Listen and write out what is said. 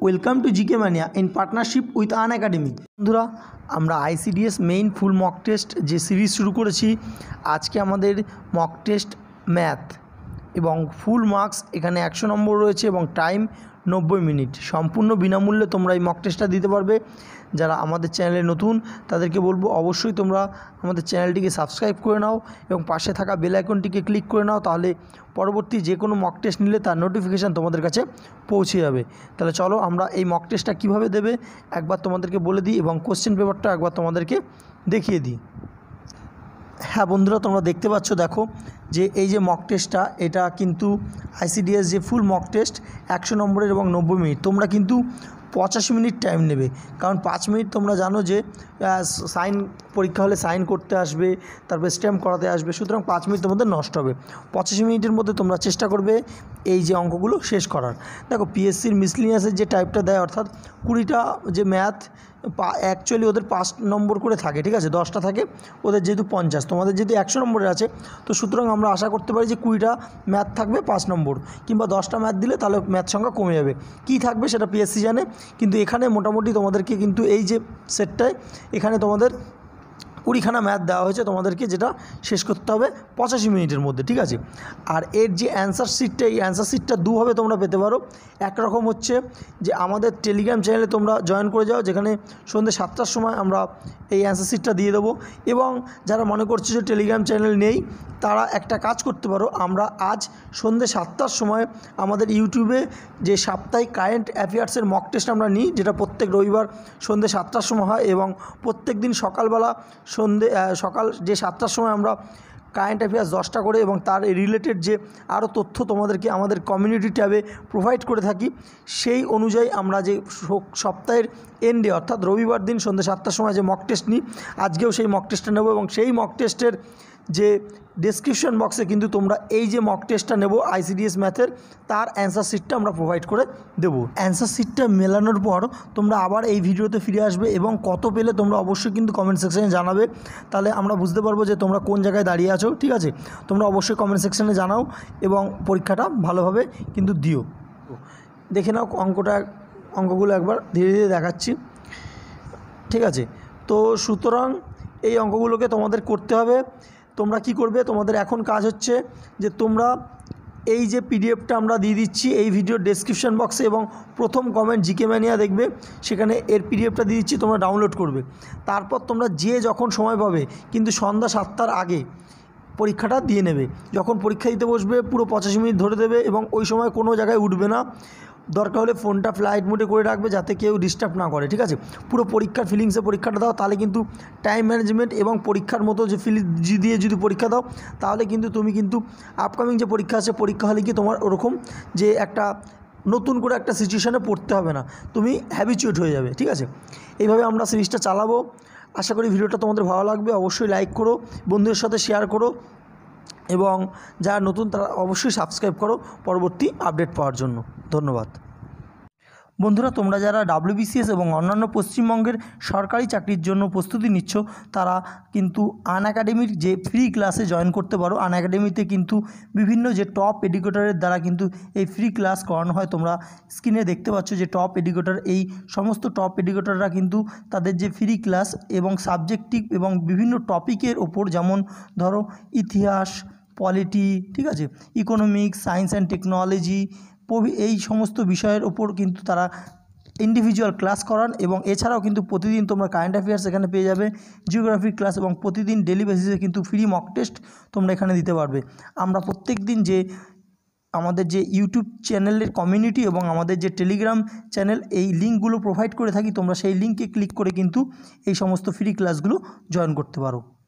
Welcome to GK mania in partnership with Unacademy. বন্ধুরা, আমরা ICDS main full mock test যে series শুরু করেছি, আজকে আমাদের মক টেস্ট ম্যাথ এবং ফুল মার্কস এখানে 100 নম্বর রয়েছে এবং টাইম 90 মিনিট। সম্পূর্ণ বিনামূল্যে তোমরা এই মক টেস্টটা দিতে পারবে। যারা আমাদের চ্যানেলে নতুন তাদেরকে বলবো অবশ্যই তোমরা আমাদের চ্যানেলটিকে সাবস্ক্রাইব করে নাও এবং পাশে থাকা বেল আইকনটিকে ক্লিক করে নাও, তাহলে পরবর্তী যে কোনো মক টেস্ট নিলে তার নোটিফিকেশান তোমাদের কাছে পৌঁছে যাবে। তাহলে চলো আমরা এই মক টেস্টটা কীভাবে দেবে একবার তোমাদেরকে বলে দিই এবং কোশ্চেন পেপারটা একবার তোমাদেরকে দেখিয়ে দিই। হ্যাঁ বন্ধুরা, তোমরা দেখতে পাচ্ছ, দেখো যে এই যে মক টেস্টটা, এটা কিন্তু আইসিডিএস যে ফুল মক টেস্ট 100 নম্বরের এবং 90 মিনিট। তোমরা কিন্তু 85 মিনিট টাইম নেবে, কারণ 5 মিনিট তোমরা জানো যে সাইন পরীক্ষা হলে সাইন করতে আসবে, তারপরে স্ট্যাম্প করাতে আসবে, সুতরাং 5 মিনিট তোমাদের নষ্ট হবে। 85 মিনিটের মধ্যে তোমরা চেষ্টা করবে এই যে অঙ্কগুলো শেষ করার। দেখো পিএসসির মিসলিনিয়াসের যে টাইপটা দেয়, অর্থাৎ 20টা যে ম্যাথ অ্যাকচুয়ালি ওদের 5 নম্বর করে থাকে, ঠিক আছে, 10টা থাকে ওদের, যেহেতু 50, তোমাদের যেহেতু 100 নম্বরের আছে, তো সুতরাং আমরা আশা করতে পারি যে 20টা ম্যাথ থাকবে 5 নম্বর, কিংবা 10টা ম্যাথ দিলে তাহলে ম্যাথ সংখ্যা কমে যাবে। কী থাকবে সেটা পিএসসি জানে, কিন্তু এখানে মোটামুটি তোমাদেরকে কিন্তু এই যে সেটটায় এখানে তোমাদের 20খানা ম্যাথ দেওয়া হয়েছে তোমাদেরকে, যেটা শেষ করতে হবে 85 মিনিটের মধ্যে, ঠিক আছে। আর এর যে অ্যান্সার শিটটা, এই অ্যান্সার শিটটা দুভাবে তোমরা পেতে পারো। একরকম হচ্ছে যে আমাদের টেলিগ্রাম চ্যানেলে তোমরা জয়েন করে যাও, যেখানে সন্ধ্যে 7টার সময় আমরা এই অ্যান্সার শিটটা দিয়ে দেবো। এবং যারা মনে করছে যে টেলিগ্রাম চ্যানেল নেই, তারা একটা কাজ করতে পারো, আমরা আজ সন্ধ্যে 7টার সময় আমাদের ইউটিউবে যে সাপ্তাহিক কারেন্ট অ্যাফেয়ার্সের মক টেস্ট আমরা নিই, যেটা প্রত্যেক রবিবার সন্ধ্যে 7টার সময় হয়, এবং প্রত্যেক দিন সকালবেলা সকাল যে 7টার সময় আমরা কারেন্ট অ্যাফেয়ার্স 10টা করে এবং তার রিলেটেড যে আরও তথ্য তোমাদেরকে আমাদের কমিউনিটি ট্যাবে প্রোভাইড করে থাকি, সেই অনুযায়ী আমরা যে সপ্তাহের এন্ডে অর্থাৎ রবিবার দিন সন্ধ্যে 7টার সময় যে মক টেস্ট নিই, আজকেও সেই মক টেস্টটা নেব। এবং সেই মক টেস্টের যে ডেসক্রিপশন বক্সে কিন্তু তোমরা এই যে মক টেস্টটা নেব আইসিডিএস ম্যাথের, তার অ্যান্সার শিটটা আমরা প্রোভাইড করে দেবো। অ্যান্সার শিটটা মেলানোর পর তোমরা আবার এই ভিডিওতে ফিরে আসবে এবং কত পেলে তোমরা অবশ্যই কিন্তু কমেন্ট সেকশানে জানাবে, তাহলে আমরা বুঝতে পারবো যে তোমরা কোন জায়গায় দাঁড়িয়ে আছো, ঠিক আছে। তোমরা অবশ্যই কমেন্ট সেকশানে জানাও এবং পরীক্ষাটা ভালোভাবে কিন্তু দিও। দেখে নাও অঙ্কগুলো একবার ধীরে ধীরে দেখাচ্ছি, ঠিক আছে। তো সুতরাং এই অঙ্কগুলোকে তোমাদের করতে হবে। তোমরা কি করবে, তোমাদের এখন কাজ হচ্ছে যে তোমরা এই যে পিডিএফটা আমরা দিয়ে দিচ্ছি এই ভিডিওর ডেসক্রিপশন বক্সে, এবং প্রথম কমেন্ট জিকে ম্যানিয়া দেখবে, সেখানে এর পিডিএফটা দিয়ে দিচ্ছি, তোমরা ডাউনলোড করবে। তারপর তোমরা যে যখন সময় পাবে, কিন্তু সন্ধ্যা 7টার আগে পরীক্ষাটা দিয়ে নেবে। যখন পরীক্ষা দিতে বসবে পুরো 85 মিনিট ধরে দেবে এবং ওই সময় কোনো জায়গায় উঠবে না। দরকার হলে ফোনটা ফ্লাইট মোডে করে রাখবে, যাতে কেউ ডিস্টার্ব না করে, ঠিক আছে। পুরো পরীক্ষার ফিলিংসে পরীক্ষাটা দাও, তাহলে কিন্তু টাইম ম্যানেজমেন্ট এবং পরীক্ষার মতো যে ফিলিং দিয়ে যদি পরীক্ষা দাও, তাহলে কিন্তু তুমি কিন্তু আপকামিং যে পরীক্ষা আছে, পরীক্ষা হলে কি তোমার ওরকম যে একটা নতুন করে একটা সিচুয়েশানে পড়তে হবে না, তুমি হ্যাবিচুয়েট হয়ে যাবে, ঠিক আছে। এইভাবে আমরা সিরিজটা চালাবো। আশা করি ভিডিওটা তোমাদের ভালো লাগবে। অবশ্যই লাইক করো, বন্ধুদের সাথে শেয়ার করো, এবং যারা নতুন তারা অবশ্যই সাবস্ক্রাইব করো পরবর্তী আপডেট পাওয়ার জন্য। ধন্যবাদ বন্ধুরা। তোমরা যারা WBCS এবং অন্যান্য পশ্চিমবঙ্গের সরকারি চাকরির জন্য প্রস্তুতি নিচ্ছ, তারা কিন্তু আনএকাডেমির যে ফ্রি ক্লাসে জয়েন করতে পারো। আনএকাডেমিতে কিন্তু বিভিন্ন যে টপ এডুকেটরের দ্বারা কিন্তু এই ফ্রি ক্লাস করানো হয়। তোমরা স্ক্রিনে দেখতে পাচ্ছ যে টপ এডুকেটর, এই সমস্ত টপ এডুকেটররা কিন্তু তাদের যে ফ্রি ক্লাস এবং সাবজেক্টিভ এবং বিভিন্ন টপিকের ওপর, যেমন ধরো ইতিহাস, পলিটি, ঠিক আছে, ইকোনমিক্স, সায়েন্স অ্যান্ড টেকনোলজি, এই সমস্ত বিষয়ের ওপর কিন্তু তারা ইন্ডিভিজুয়াল ক্লাস করান। এবং এছাড়াও কিন্তু প্রতিদিন তোমরা কারেন্ট অ্যাফেয়ার্স এখানে পেয়ে যাবে, জিওগ্রাফির ক্লাস, এবং প্রতিদিন ডেলি বেসিসে কিন্তু ফ্রি মক টেস্ট তোমরা এখানে দিতে পারবে। আমরা প্রত্যেক দিন যে আমাদের যে ইউটিউব চ্যানেলের কমিউনিটি এবং আমাদের যে টেলিগ্রাম চ্যানেল, এই লিঙ্কগুলো প্রোভাইড করে থাকি, তোমরা সেই লিঙ্কে ক্লিক করে কিন্তু এই সমস্ত ফ্রি ক্লাসগুলো জয়েন করতে পারো।